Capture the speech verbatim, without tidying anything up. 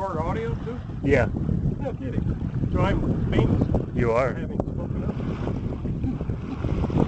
record audio too? Yeah, No kidding. So I'm famous you for are. having spoken up.